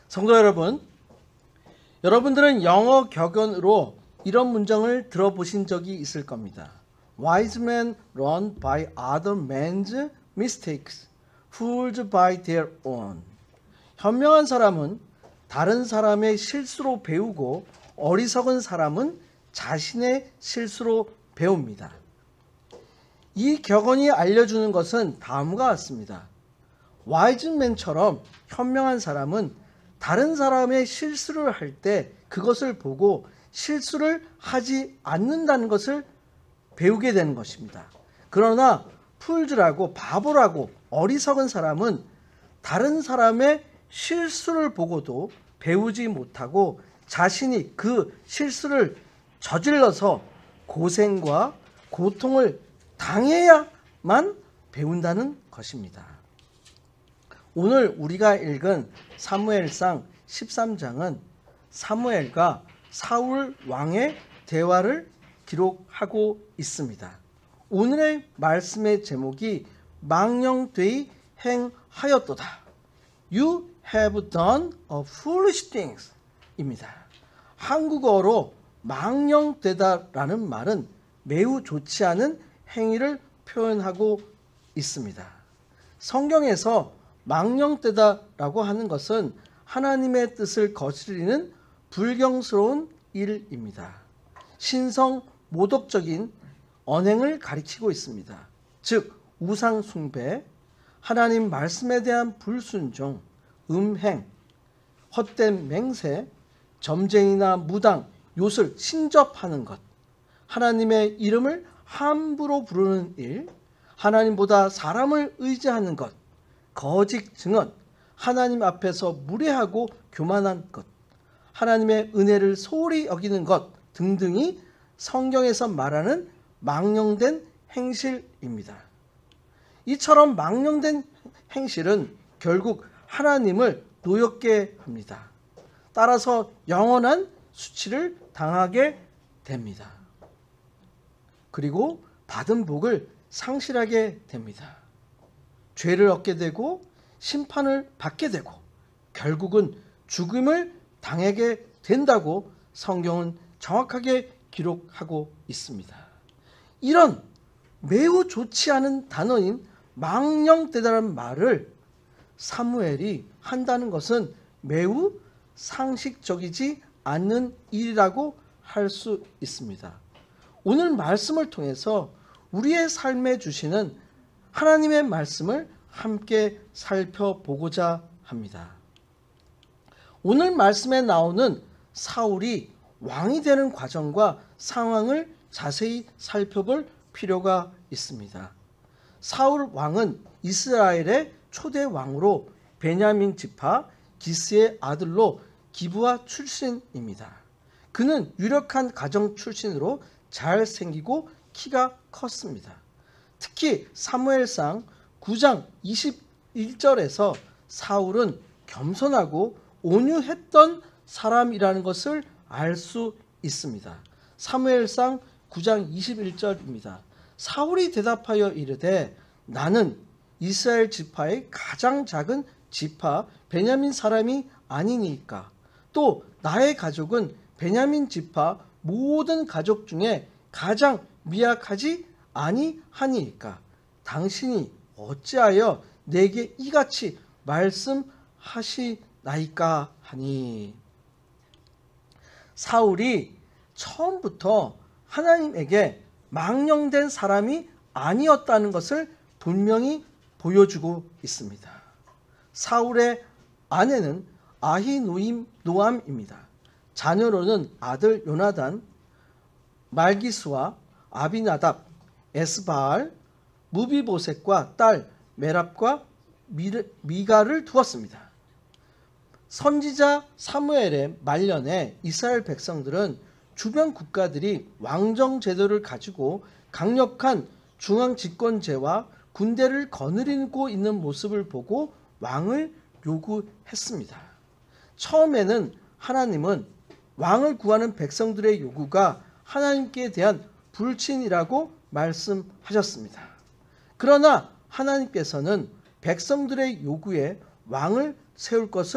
성도 여러분, 여러분들은 영어 격언으로 이런 문장을 들어보신 적이 있을 겁니다. Wise men learn by other men's mistakes, fools by their own. 현명한 사람은 다른 사람의 실수로 배우고 어리석은 사람은 자신의 실수로 배웁니다. 이 격언이 알려주는 것은 다음과 같습니다. Wise men처럼 현명한 사람은 다른 사람의 실수를 할 때 그것을 보고 실수를 하지 않는다는 것을 배우게 되는 것입니다. 그러나 풀즈라고 바보라고 어리석은 사람은 다른 사람의 실수를 보고도 배우지 못하고 자신이 그 실수를 저질러서 고생과 고통을 당해야만 배운다는 것입니다. 오늘 우리가 읽은 사무엘상 13장은 사무엘과 사울 왕의 대화를 기록하고 있습니다. 오늘의 말씀의 제목이 망령되이 행하였도다. You have done a foolish things 입니다. 한국어로 망령되다라는 말은 매우 좋지 않은 행위를 표현하고 있습니다. 성경에서 망령되다라고 하는 것은 하나님의 뜻을 거스리는 불경스러운 일입니다. 신성 모독적인 언행을 가리키고 있습니다. 즉 우상 숭배, 하나님 말씀에 대한 불순종, 음행, 헛된 맹세, 점쟁이나 무당, 요술, 신접하는 것, 하나님의 이름을 함부로 부르는 일, 하나님보다 사람을 의지하는 것, 거짓 증언, 하나님 앞에서 무례하고 교만한 것, 하나님의 은혜를 소홀히 여기는 것 등등이 성경에서 말하는 망령된 행실입니다. 이처럼 망령된 행실은 결국 하나님을 노엽게 합니다. 따라서 영원한 수치를 당하게 됩니다. 그리고 받은 복을 상실하게 됩니다. 죄를 얻게 되고 심판을 받게 되고 결국은 죽음을 당하게 된다고 성경은 정확하게 기록하고 있습니다. 이런 매우 좋지 않은 단어인 망령되다라는 말을 사무엘이 한다는 것은 매우 상식적이지 않는 일이라고 할 수 있습니다. 오늘 말씀을 통해서 우리의 삶에 주시는 하나님의 말씀을 함께 살펴보고자 합니다. 오늘 말씀에 나오는 사울이 왕이 되는 과정과 상황을 자세히 살펴볼 필요가 있습니다. 사울 왕은 이스라엘의 초대 왕으로 베냐민 지파 기스의 아들로 기브아 출신입니다. 그는 유력한 가정 출신으로 잘생기고 키가 컸습니다. 특히 사무엘상 9장 21절에서 사울은 겸손하고 온유했던 사람이라는 것을 알 수 있습니다. 사무엘상 9장 21절입니다. 사울이 대답하여 이르되 나는 이스라엘 지파의 가장 작은 지파 베냐민 사람이 아니니까 또 나의 가족은 베냐민 지파 모든 가족 중에 가장 미약하지 아니하니까 당신이 어찌하여 내게 이같이 말씀하시나이까 하니. 사울이 처음부터 하나님에게 망령된 사람이 아니었다는 것을 분명히 보여주고 있습니다. 사울의 아내는 아히노암입니다. 자녀로는 아들 요나단, 말기스와 아비나답, 에스바알, 무비보셋과 딸 메랍과 미가를 두었습니다. 선지자 사무엘의 말년에 이스라엘 백성들은 주변 국가들이 왕정 제도를 가지고 강력한 중앙 집권제와 군대를 거느리고 있는 모습을 보고 왕을 요구했습니다. 처음에는 하나님은 왕을 구하는 백성들의 요구가 하나님께 대한 불신이라고 말씀하셨습니다. 그러나 하나님께서는 백성들의 요구에 왕을 세울 것을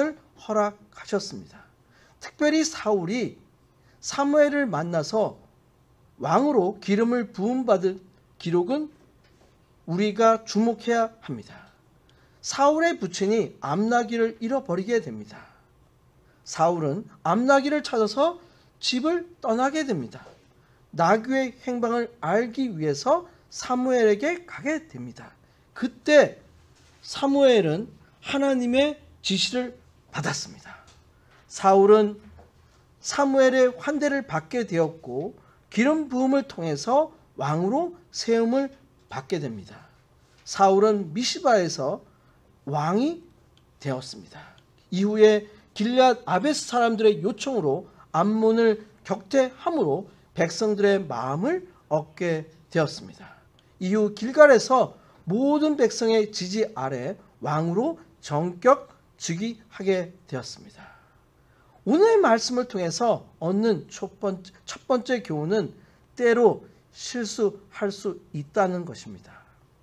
허락하셨습니다. 특별히 사울이 사무엘을 만나서 왕으로 기름을 부음받은 기록은 우리가 주목해야 합니다. 사울의 부친이 암나기를 잃어버리게 됩니다. 사울은 암나기를 찾아서 집을 떠나게 됩니다. 나귀의 행방을 알기 위해서 사무엘에게 가게 됩니다. 그때 사무엘은 하나님의 지시를 받았습니다. 사울은 사무엘의 환대를 받게 되었고 기름 부음을 통해서 왕으로 세움을 받게 됩니다. 사울은 미스바에서 왕이 되었습니다. 이후에 길앗 아베스 사람들의 요청으로 암몬을 격퇴함으로 백성들의 마음을 얻게 되었습니다. 이후 길갈에서 모든 백성의 지지 아래 왕으로 전격 즉위하게 되었습니다. 오늘의 말씀을 통해서 얻는 첫 번째 교훈은 때로 실수할 수 있다는 것입니다.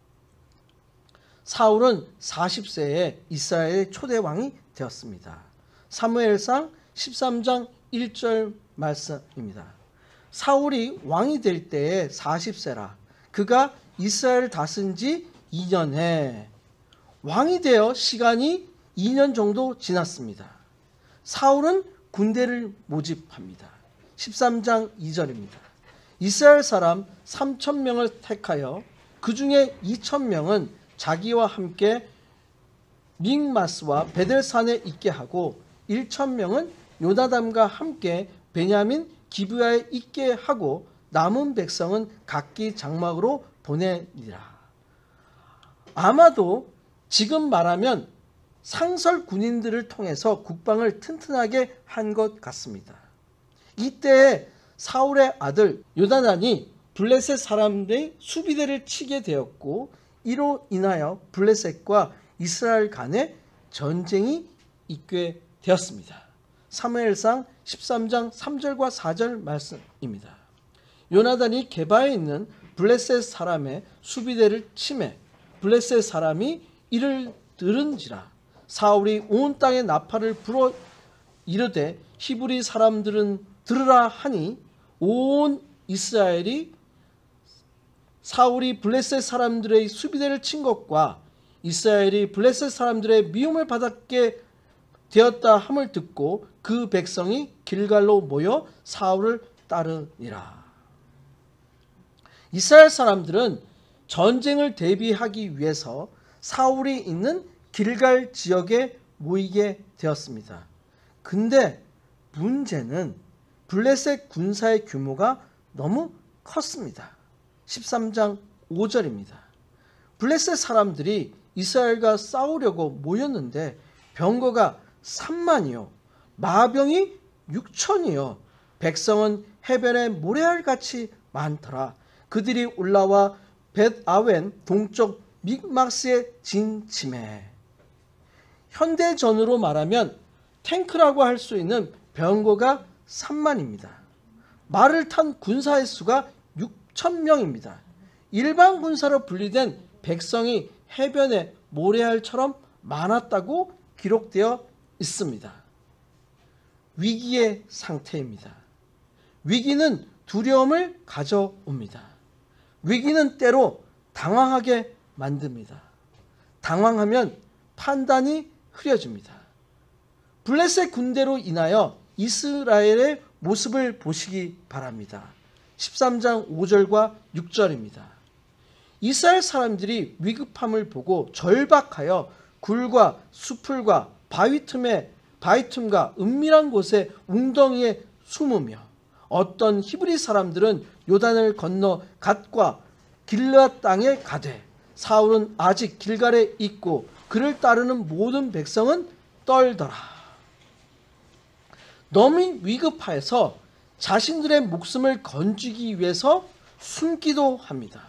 사울은 40세에 이스라엘의 초대 왕이 되었습니다. 사무엘상 13장 1절 말씀입니다. 사울이 왕이 될 때에 40세라. 그가 이스라엘을 다스린 지 2년에 왕이 되어 시간이 2년 정도 지났습니다. 사울은 군대를 모집합니다. 13장 2절입니다. 이스라엘 사람 3,000명을 택하여 그 중에 2,000명은 자기와 함께 믹마스와 베델산에 있게 하고 1,000명은 요나단과 함께 베냐민 기브야에 있게 하고 남은 백성은 각기 장막으로 보내니라. 아마도 지금 말하면 상설 군인들을 통해서 국방을 튼튼하게 한 것 같습니다. 이때 사울의 아들 요나단이 블레셋 사람들의 수비대를 치게 되었고 이로 인하여 블레셋과 이스라엘 간에 전쟁이 있게 되었습니다. 사무엘상 13장 3절과 4절 말씀입니다. 요나단이 게바에 있는 블레셋 사람의 수비대를 치매 블레셋 사람이 이를 들은지라. 사울이 온 땅에 나팔을 불어 이르되 히브리 사람들은 들으라 하니 온 이스라엘이 사울이 블레셋 사람들의 수비대를 친 것과 이스라엘이 블레셋 사람들의 미움을 받게 되었다 함을 듣고 그 백성이 길갈로 모여 사울을 따르니라. 이스라엘 사람들은 전쟁을 대비하기 위해서 사울이 있는 길갈 지역에 모이게 되었습니다. 근데 문제는 블레셋 군사의 규모가 너무 컸습니다. 13장 5절입니다. 블레셋 사람들이 이스라엘과 싸우려고 모였는데 병거가 3만이요 마병이 6천이요 백성은 해변에 모래알같이 많더라. 그들이 올라와 벳아웬 동쪽 믹마스에 진침해. 현대전으로 말하면 탱크라고 할 수 있는 병거가 3만입니다. 말을 탄 군사의 수가 6,000명입니다. 일반 군사로 분리된 백성이 해변에 모래알처럼 많았다고 기록되어 있습니다. 위기의 상태입니다. 위기는 두려움을 가져옵니다. 위기는 때로 당황하게 만듭니다. 당황하면 판단이 흐려집니다. 블레셋 군대로 인하여 이스라엘의 모습을 보시기 바랍니다. 13장 5절과 6절입니다. 이스라엘 사람들이 위급함을 보고 절박하여 굴과 수풀과 바위 틈과 은밀한 곳에 웅덩이에 숨으며 어떤 히브리 사람들은 요단을 건너 갓과 길앗 땅에 가되 사울은 아직 길갈에 있고 그를 따르는 모든 백성은 떨더라. 너무 위급해서 자신들의 목숨을 건지기 위해서 숨기도 합니다.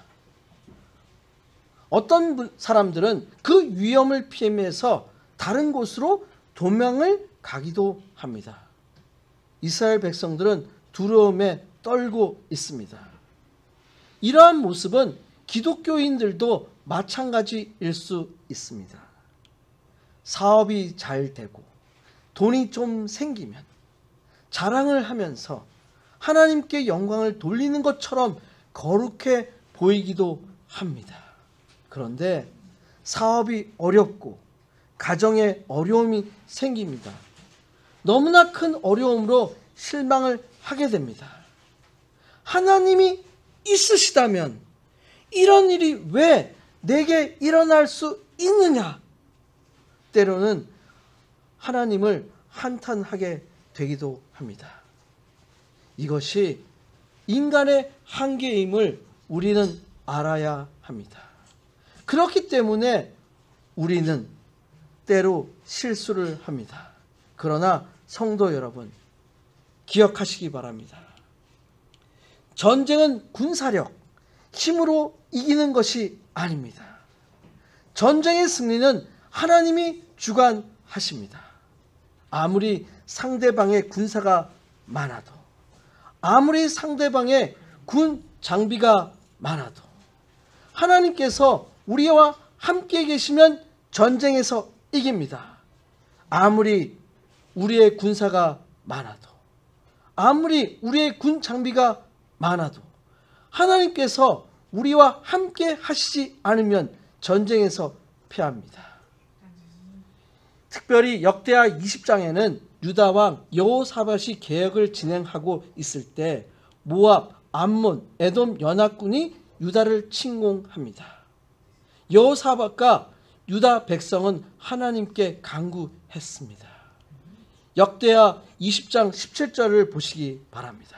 어떤 사람들은 그 위험을 피하면서 다른 곳으로 도망을 가기도 합니다. 이스라엘 백성들은 두려움에 떨고 있습니다. 이러한 모습은 기독교인들도 마찬가지일 수 있습니다. 사업이 잘 되고 돈이 좀 생기면 자랑을 하면서 하나님께 영광을 돌리는 것처럼 거룩해 보이기도 합니다. 그런데 사업이 어렵고 가정에 어려움이 생깁니다. 너무나 큰 어려움으로 실망을 하게 됩니다. 하나님이 있으시다면 이런 일이 왜 내게 일어날 수 있느냐? 때로는 하나님을 한탄하게 되기도 합니다. 이것이 인간의 한계임을 우리는 알아야 합니다. 그렇기 때문에 우리는 때로 실수를 합니다. 그러나 성도 여러분, 기억하시기 바랍니다. 전쟁은 군사력, 힘으로 이기는 것이 아닙니다. 전쟁의 승리는 하나님이 주관하십니다. 아무리 상대방의 군사가 많아도, 아무리 상대방의 군 장비가 많아도 하나님께서 우리와 함께 계시면 전쟁에서 이깁니다. 아무리 우리의 군사가 많아도, 아무리 우리의 군 장비가 많아도 하나님께서 우리와 함께 하시지 않으면 전쟁에서 패합니다. 특별히 역대하 20장에는 유다 왕 여호사밧이 개혁을 진행하고 있을 때 모압, 암몬, 에돔 연합군이 유다를 침공합니다. 여호사밧과 유다 백성은 하나님께 간구했습니다. 역대하 20장 17절을 보시기 바랍니다.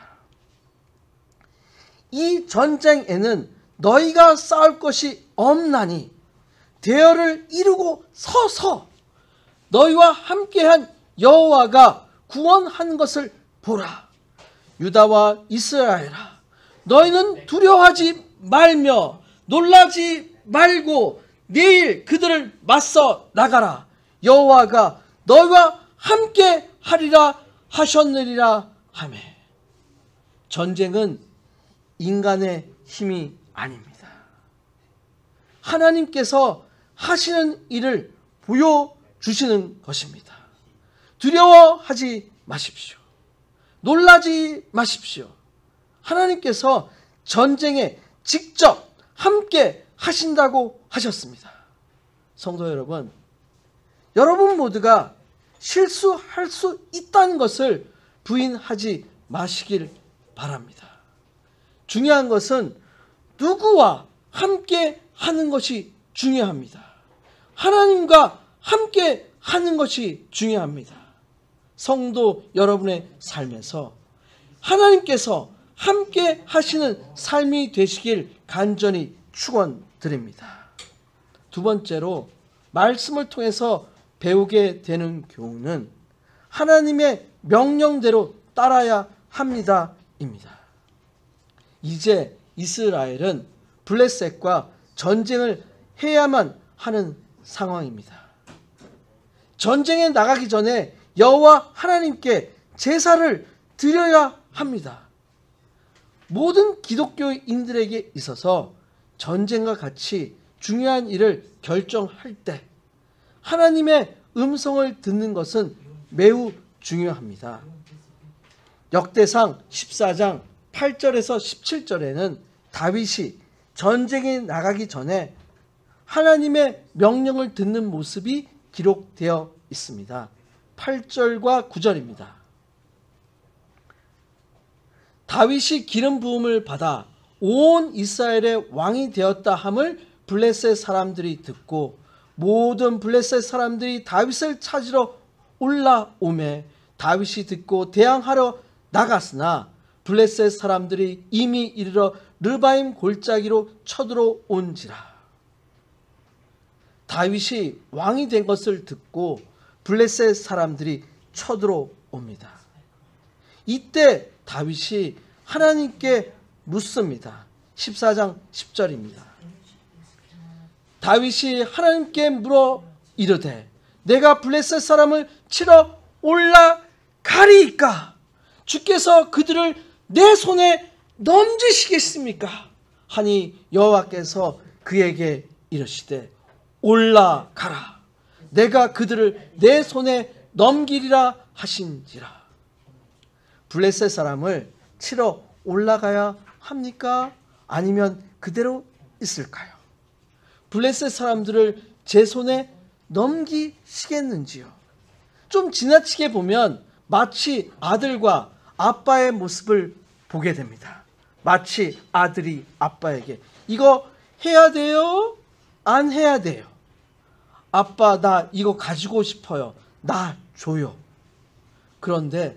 이 전쟁에는 너희가 싸울 것이 없나니 대열을 이루고 서서 너희와 함께한 여호와가 구원한 것을 보라. 유다와 이스라엘아, 너희는 두려워하지 말며 놀라지 말고 내일 그들을 맞서 나가라. 여호와가 너희와 함께 하리라 하셨느니라 하매. 전쟁은 인간의 힘이 아닙니다. 하나님께서 하시는 일을 보여주시는 것입니다. 두려워하지 마십시오. 놀라지 마십시오. 하나님께서 전쟁에 직접 함께 하신다고 하셨습니다. 성도 여러분, 여러분 모두가 실수할 수 있다는 것을 부인하지 마시길 바랍니다. 중요한 것은 누구와 함께 하는 것이 중요합니다. 하나님과 함께 하는 것이 중요합니다. 성도 여러분의 삶에서 하나님께서 함께 하시는 삶이 되시길 간절히 축원드립니다. 두 번째로 말씀을 통해서 배우게 되는 교훈은 하나님의 명령대로 따라야 합니다입니다. 이제 이스라엘은 블레셋과 전쟁을 해야만 하는 상황입니다. 전쟁에 나가기 전에 여호와 하나님께 제사를 드려야 합니다. 모든 기독교인들에게 있어서 전쟁과 같이 중요한 일을 결정할 때 하나님의 음성을 듣는 것은 매우 중요합니다. 역대상 14장 8절에서 17절에는 다윗이 전쟁에 나가기 전에 하나님의 명령을 듣는 모습이 기록되어 있습니다. 8절과 9절입니다. 다윗이 기름 부음을 받아 온 이스라엘의 왕이 되었다 함을 블레셋 사람들이 듣고 모든 블레셋 사람들이 다윗을 찾으러 올라오매 다윗이 듣고 대항하러 나갔으나 블레셋 사람들이 이미 이르러 르바임 골짜기로 쳐들어온지라. 다윗이 왕이 된 것을 듣고 블레셋 사람들이 쳐들어옵니다. 이때 다윗이 하나님께 묻습니다. 14장 10절입니다. 다윗이 하나님께 물어 이르되 내가 블레셋 사람을 치러 올라가리이까? 주께서 그들을 내 손에 넘기시겠습니까? 하니 여호와께서 그에게 이르시되 올라가라. 내가 그들을 내 손에 넘기리라 하신지라. 블레셋 사람을 치러 올라가야 합니까? 아니면 그대로 있을까요? 블레셋 사람들을 제 손에 넘기시겠는지요? 좀 지나치게 보면 마치 아들과 아빠의 모습을 보게 됩니다. 마치 아들이 아빠에게 이거 해야 돼요? 안 해야 돼요? 아빠 나 이거 가지고 싶어요. 나 줘요. 그런데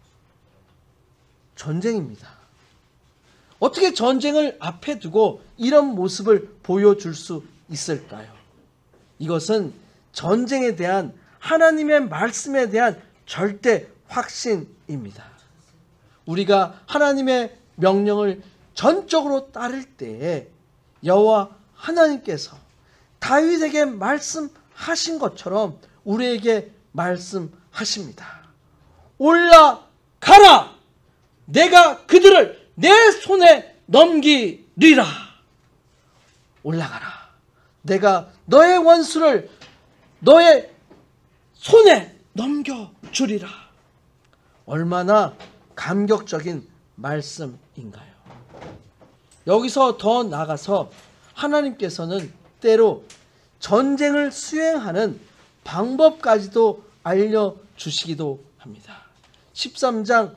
전쟁입니다. 어떻게 전쟁을 앞에 두고 이런 모습을 보여줄 수 있을까요? 이것은 전쟁에 대한 하나님의 말씀에 대한 절대 확신입니다. 우리가 하나님의 명령을 전적으로 따를 때에 여호와 하나님께서 다윗에게 말씀하신 것처럼 우리에게 말씀하십니다. 올라가라! 내가 그들을 내 손에 넘기리라. 올라가라. 내가 너의 원수를 너의 손에 넘겨주리라. 얼마나 감격적인 말씀인가요? 여기서 더 나아가서 하나님께서는 때로 전쟁을 수행하는 방법까지도 알려주시기도 합니다. 14장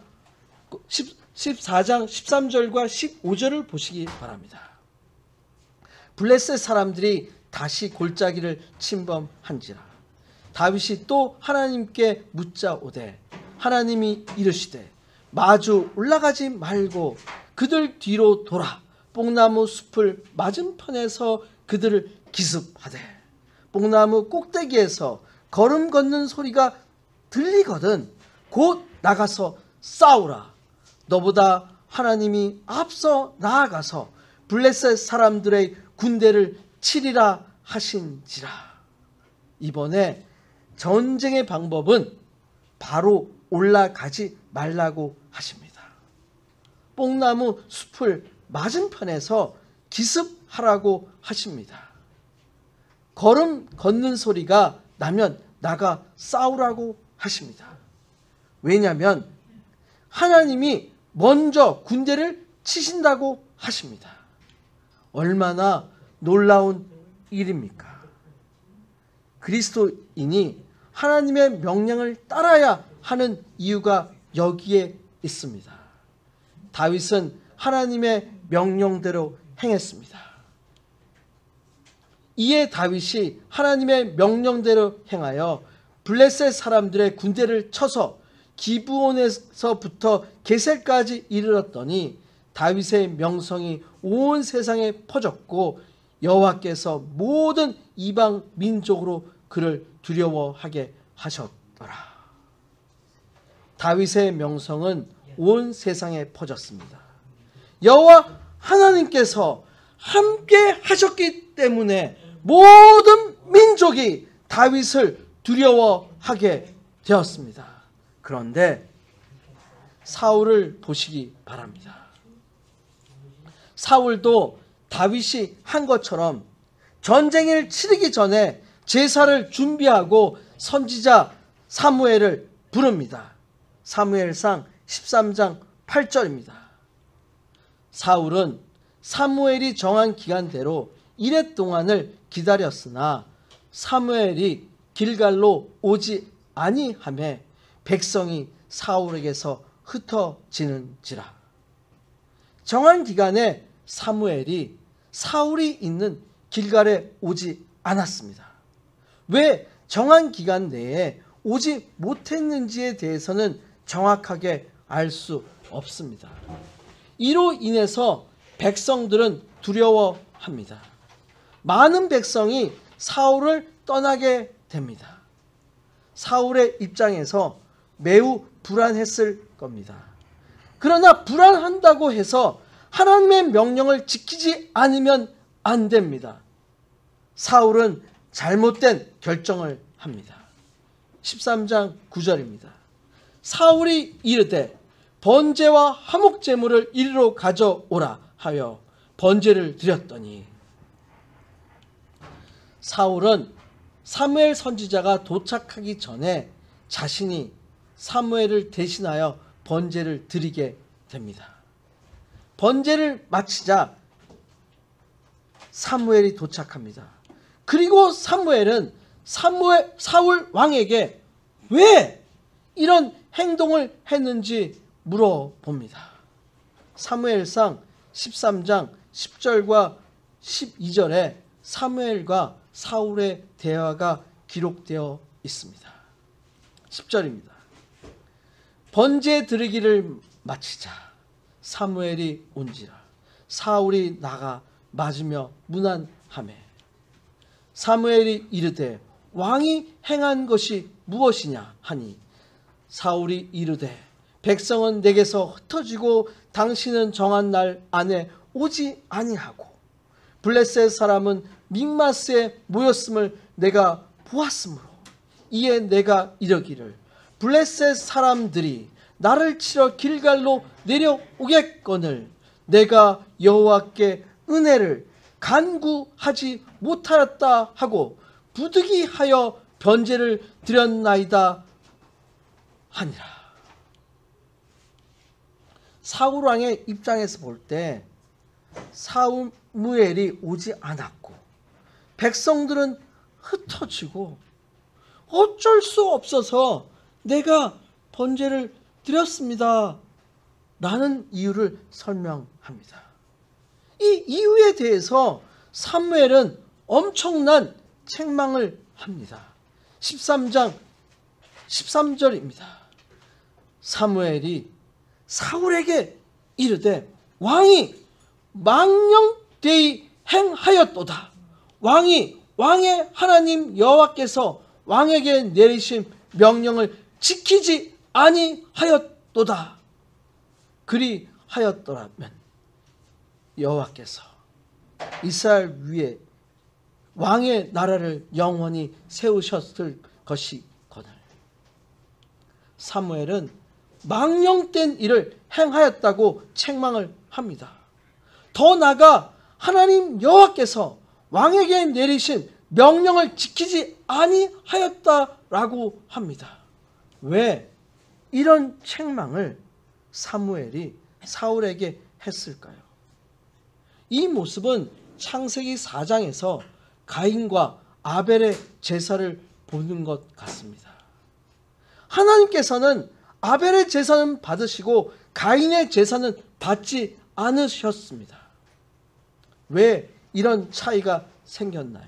13절과 15절을 보시기 바랍니다. 블레셋 사람들이 다시 골짜기를 침범한지라. 다윗이 또 하나님께 묻자오되 하나님이 이르시되 마주 올라가지 말고 그들 뒤로 돌아 뽕나무 숲을 맞은편에서 그들을 기습하되 뽕나무 꼭대기에서 걸음 걷는 소리가 들리거든 곧 나가서 싸우라. 너보다 하나님이 앞서 나아가서 블레셋 사람들의 군대를 치리라 하신지라. 이번에 전쟁의 방법은 바로 올라가지 말라고 하십니다. 뽕나무 숲을 맞은편에서 기습하라고 하십니다. 걸음 걷는 소리가 나면 나가 싸우라고 하십니다. 왜냐하면 하나님이 먼저 군대를 치신다고 하십니다. 얼마나 놀라운 일입니까? 그리스도인이 하나님의 명령을 따라야 하는 이유가 여기에 있습니다. 다윗은 하나님의 명령대로 행했습니다. 이에 다윗이 하나님의 명령대로 행하여 블레셋 사람들의 군대를 쳐서 기브온에서부터 게셀까지 이르렀더니 다윗의 명성이 온 세상에 퍼졌고 여호와께서 모든 이방 민족으로 그를 두려워하게 하셨더라. 다윗의 명성은 온 세상에 퍼졌습니다. 여호와 하나님께서 함께 하셨기 때문에 모든 민족이 다윗을 두려워하게 되었습니다. 그런데 사울을 보시기 바랍니다. 사울도 다윗이 한 것처럼 전쟁을 치르기 전에 제사를 준비하고 선지자 사무엘을 부릅니다. 사무엘상 13장 8절입니다. 사울은 사무엘이 정한 기간대로 이레 동안을 기다렸으나 사무엘이 길갈로 오지 아니하매 백성이 사울에게서 흩어지는지라. 정한 기간에 사무엘이 사울이 있는 길갈에 오지 않았습니다. 왜 정한 기간 내에 오지 못했는지에 대해서는 정확하게 알 수 없습니다. 이로 인해서 백성들은 두려워합니다. 많은 백성이 사울을 떠나게 됩니다. 사울의 입장에서 매우 불안했을 겁니다. 그러나 불안한다고 해서 하나님의 명령을 지키지 않으면 안 됩니다. 사울은 잘못된 결정을 합니다. 13장 9절입니다. 사울이 이르되 번제와 화목제물을 이리로 가져오라 하여 번제를 드렸더니 사울은 사무엘 선지자가 도착하기 전에 자신이 사무엘을 대신하여 번제를 드리게 됩니다. 번제를 마치자 사무엘이 도착합니다. 그리고 사무엘은 사울 왕에게 왜 이런 행동을 했는지 물어봅니다. 사무엘상 13장 10절과 12절에 사무엘과 사울의 대화가 기록되어 있습니다. 10절입니다. 번제 드리기를 마치자 사무엘이 온지라 사울이 나가 맞으며 문안하매 사무엘이 이르되 왕이 행한 것이 무엇이냐 하니 사울이 이르되 백성은 내게서 흩어지고 당신은 정한 날 안에 오지 아니하고 블레셋 사람은 믹마스에 모였음을 내가 보았으므로 이에 내가 이르기를 블레셋 사람들이 나를 치러 길갈로 내려오겠거늘 내가 여호와께 은혜를 간구하지 못하였다 하고 부득이하여 번제를 드렸나이다 하니라. 사울 왕의 입장에서 볼 때 사무엘이 오지 않았고 백성들은 흩어지고 어쩔 수 없어서 내가 번제를 드렸습니다 라는 이유를 설명합니다. 이 이유에 대해서 사무엘은 엄청난 책망을 합니다. 13장 13절입니다. 사무엘이 사울에게 이르되 왕이 망령되이 행하였도다. 왕이 왕의 하나님 여호와께서 왕에게 내리신 명령을 지키지 아니하였도다. 그리하였더라면 여호와께서 이스라엘 위에 왕의 나라를 영원히 세우셨을 것이거늘. 사무엘은 망령된 일을 행하였다고 책망을 합니다. 더 나아가 하나님 여호와께서 왕에게 내리신 명령을 지키지 아니하였다라고 합니다. 왜 이런 책망을 사무엘이 사울에게 했을까요? 이 모습은 창세기 4장에서 가인과 아벨의 제사를 보는 것 같습니다. 하나님께서는 아벨의 제사는 받으시고 가인의 제사는 받지 않으셨습니다. 왜 이런 차이가 생겼나요?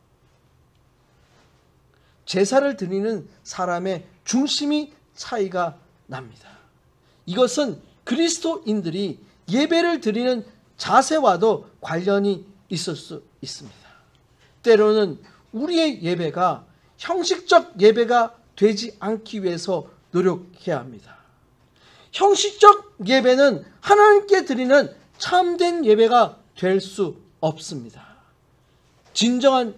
제사를 드리는 사람의 중심이 차이가 납니다. 이것은 그리스도인들이 예배를 드리는 자세와도 관련이 있을 수 있습니다. 때로는 우리의 예배가 형식적 예배가 되지 않기 위해서 노력해야 합니다. 형식적 예배는 하나님께 드리는 참된 예배가 될 수 없습니다. 진정한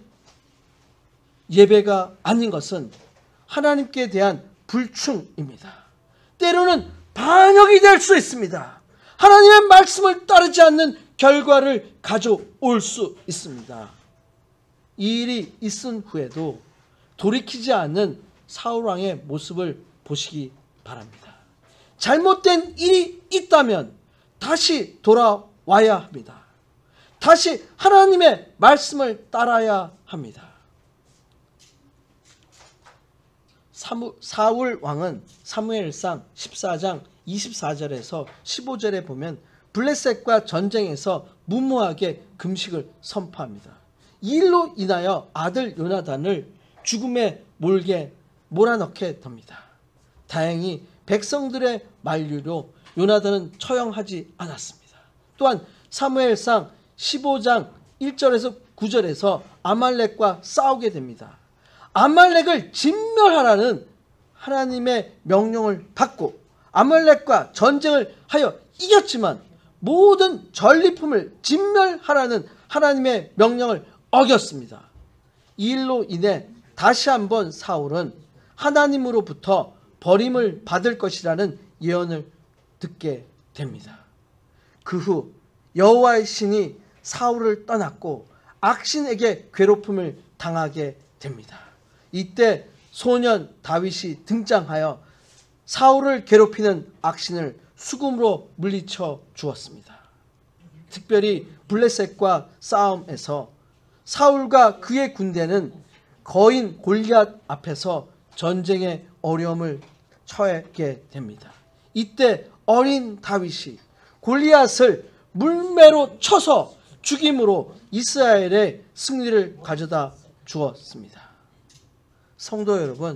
예배가 아닌 것은 하나님께 대한 불충입니다. 때로는 반역이 될 수 있습니다. 하나님의 말씀을 따르지 않는 결과를 가져올 수 있습니다. 이 일이 있은 후에도 돌이키지 않는 사울왕의 모습을 보시기 바랍니다. 잘못된 일이 있다면 다시 돌아와야 합니다. 다시 하나님의 말씀을 따라야 합니다. 사울 왕은 사무엘상 14장 24절에서 15절에 보면 블레셋과 전쟁에서 무모하게 금식을 선포합니다. 이 일로 인하여 아들 요나단을 죽음에 몰아넣게 됩니다. 다행히 백성들의 만류로 요나단은 처형하지 않았습니다. 또한 사무엘상 15장 1절에서 9절에서 아말렉과 싸우게 됩니다. 아말렉을 진멸하라는 하나님의 명령을 받고 아말렉과 전쟁을 하여 이겼지만 모든 전리품을 진멸하라는 하나님의 명령을 어겼습니다. 이 일로 인해 다시 한번 사울은 하나님으로부터 버림을 받을 것이라는 예언을 듣게 됩니다. 그 후 여호와의 신이 사울을 떠났고 악신에게 괴롭힘을 당하게 됩니다. 이때 소년 다윗이 등장하여 사울을 괴롭히는 악신을 수금으로 물리쳐 주었습니다. 특별히 블레셋과 싸움에서 사울과 그의 군대는 거인 골리앗 앞에서 전쟁의 어려움을 처하게 됩니다. 이때 어린 다윗이 골리앗을 물매로 쳐서 죽임으로 이스라엘의 승리를 가져다 주었습니다. 성도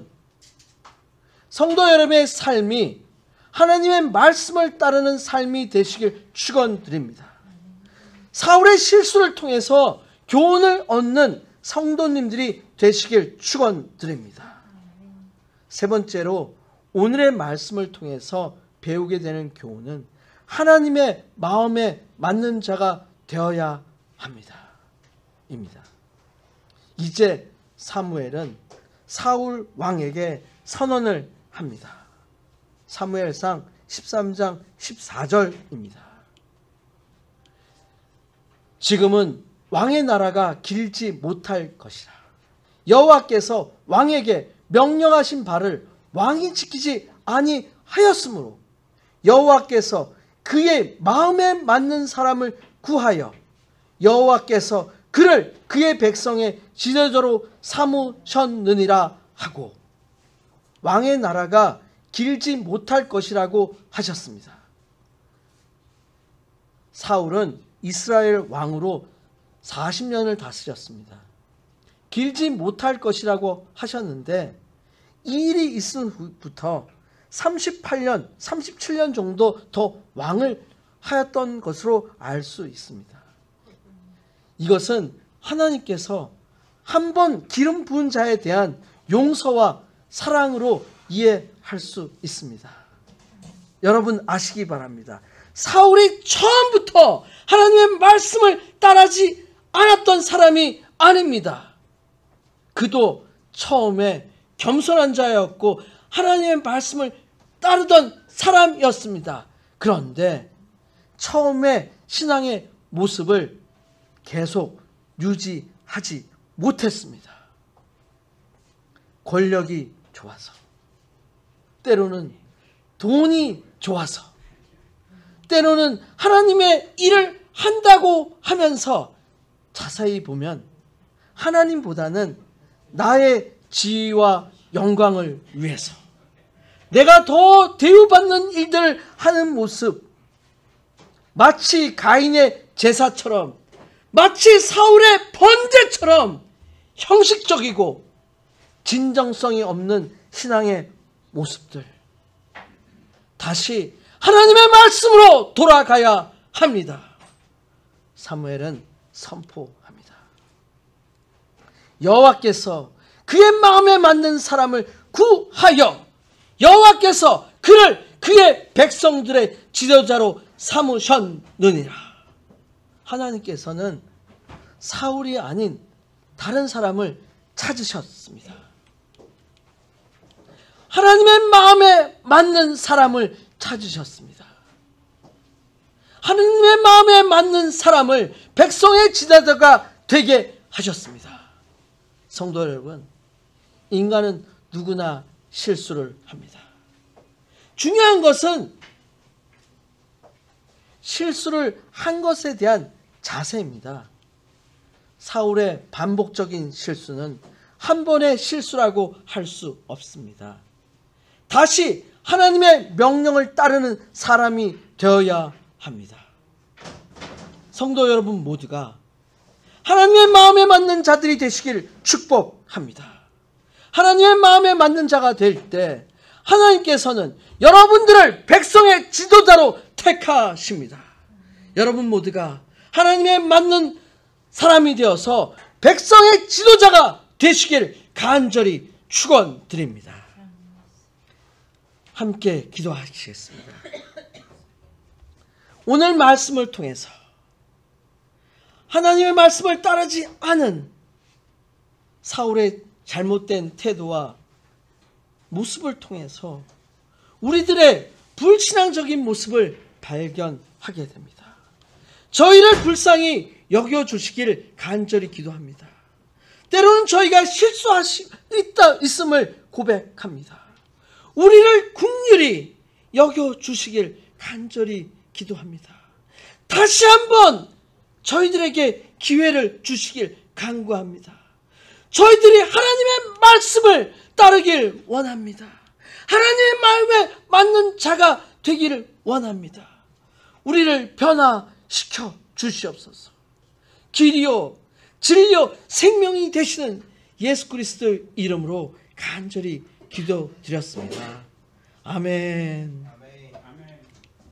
여러분의 삶이 하나님의 말씀을 따르는 삶이 되시길 축원드립니다. 사울의 실수를 통해서 교훈을 얻는 성도님들이 되시길 축원드립니다. 세 번째로 오늘의 말씀을 통해서 배우게 되는 교훈은 하나님의 마음에 맞는 자가 되어야 합니다. 입니다. 이제 사무엘은 사울 왕에게 선언을 합니다. 사무엘상 13장 14절입니다. 지금은 왕의 나라가 길지 못할 것이라. 여호와께서 왕에게 명령하신 바를 왕이 지키지 아니하였으므로 여호와께서 그의 마음에 맞는 사람을 구하여 여호와께서 그를 그의 백성의 지도자로 삼으셨느니라 하고 왕의 나라가 길지 못할 것이라고 하셨습니다. 사울은 이스라엘 왕으로 40년을 다스렸습니다. 길지 못할 것이라고 하셨는데 이 일이 있은 후부터 38년, 37년 정도 더 왕을 하였던 것으로 알 수 있습니다. 이것은 하나님께서 한 번 기름 부은 자에 대한 용서와 사랑으로 이해할 수 있습니다. 여러분 아시기 바랍니다. 사울이 처음부터 하나님의 말씀을 따르지 않았던 사람이 아닙니다. 그도 처음에 겸손한 자였고 하나님의 말씀을 따르던 사람이었습니다. 그런데 처음에 신앙의 모습을 계속 유지하지 못했습니다. 권력이 좋아서, 때로는 돈이 좋아서, 때로는 하나님의 일을 한다고 하면서 자세히 보면 하나님보다는 나의 지위와 영광을 위해서 내가 더 대우받는 일들을 하는 모습, 마치 가인의 제사처럼, 마치 사울의 번제처럼 형식적이고 진정성이 없는 신앙의 모습들, 다시 하나님의 말씀으로 돌아가야 합니다. 사무엘은 선포합니다. 여호와께서 그의 마음에 맞는 사람을 구하여 여호와께서 그를 그의 백성들의 지도자로 삼으셨느니라. 하나님께서는 사울이 아닌 다른 사람을 찾으셨습니다. 하나님의 마음에 맞는 사람을 찾으셨습니다. 하나님의 마음에 맞는 사람을 백성의 지도자가 되게 하셨습니다. 성도 여러분, 인간은 누구나 실수를 합니다. 중요한 것은 실수를 한 것에 대한 자세입니다. 사울의 반복적인 실수는 한 번의 실수라고 할 수 없습니다. 다시 하나님의 명령을 따르는 사람이 되어야 합니다. 성도 여러분 모두가 하나님의 마음에 맞는 자들이 되시길 축복합니다. 하나님의 마음에 맞는 자가 될 때 하나님께서는 여러분들을 백성의 지도자로 택하십니다. 여러분 모두가 하나님의 맞는 사람이 되어서 백성의 지도자가 되시길 간절히 축원드립니다. 함께 기도하시겠습니다. 오늘 말씀을 통해서 하나님의 말씀을 따르지 않은 사울의 잘못된 태도와 모습을 통해서 우리들의 불신앙적인 모습을 발견하게 됩니다. 저희를 불쌍히 여겨주시기를 간절히 기도합니다. 때로는 저희가 실수있음을 고백합니다. 우리를 긍휼히 여겨주시길 간절히 기도합니다. 다시 한번 저희들에게 기회를 주시길 간구합니다. 저희들이 하나님의 말씀을 따르길 원합니다. 하나님의 마음에 맞는 자가 되기를 원합니다. 우리를 변화시켜 주시옵소서. 길이요 진리요 생명이 되시는 예수 그리스도의 이름으로 간절히 기도드렸습니다. 아멘.